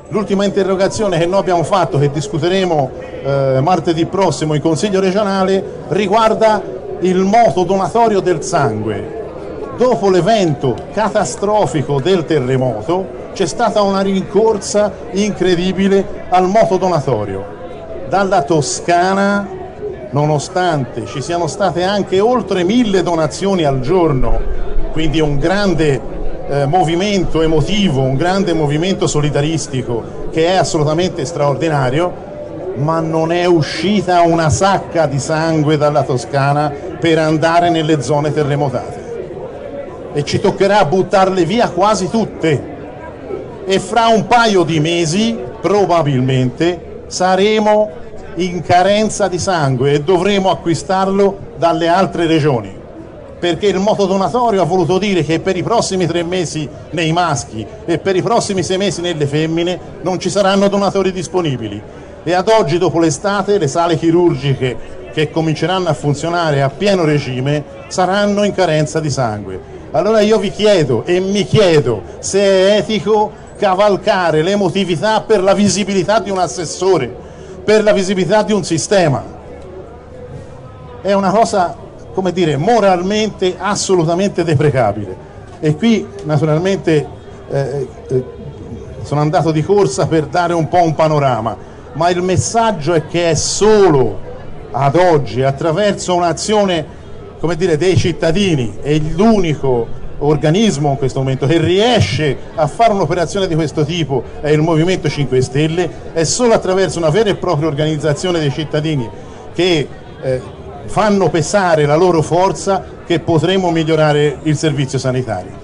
L'ultima interrogazione che noi abbiamo fatto, che discuteremo martedì prossimo in Consiglio regionale, riguarda il moto donatorio del sangue. Dopo l'evento catastrofico del terremoto c'è stata una rincorsa incredibile al moto donatorio. Dalla Toscana, nonostante ci siano state anche oltre 1000 donazioni al giorno, quindi un grande movimento emotivo, un grande movimento solidaristico che è assolutamente straordinario, ma non è uscita una sacca di sangue dalla Toscana per andare nelle zone terremotate. E ci toccherà buttarle via quasi tutte. E fra un paio di mesi, probabilmente, saremo in carenza di sangue e dovremo acquistarlo dalle altre regioni. Perché il moto donatorio ha voluto dire che per i prossimi 3 mesi nei maschi e per i prossimi 6 mesi nelle femmine non ci saranno donatori disponibili. E ad oggi, dopo l'estate, le sale chirurgiche che cominceranno a funzionare a pieno regime saranno in carenza di sangue. Allora io vi chiedo e mi chiedo se è etico cavalcare l'emotività per la visibilità di un assessore, per la visibilità di un sistema. È una cosa, come dire, moralmente assolutamente deprecabile. E qui naturalmente sono andato di corsa per dare un po' un panorama, ma il messaggio è che è solo ad oggi, attraverso un'azione, come dire, dei cittadini, e l'unico organismo in questo momento che riesce a fare un'operazione di questo tipo è il Movimento 5 Stelle, è solo attraverso una vera e propria organizzazione dei cittadini che fanno pesare la loro forza che potremo migliorare il servizio sanitario.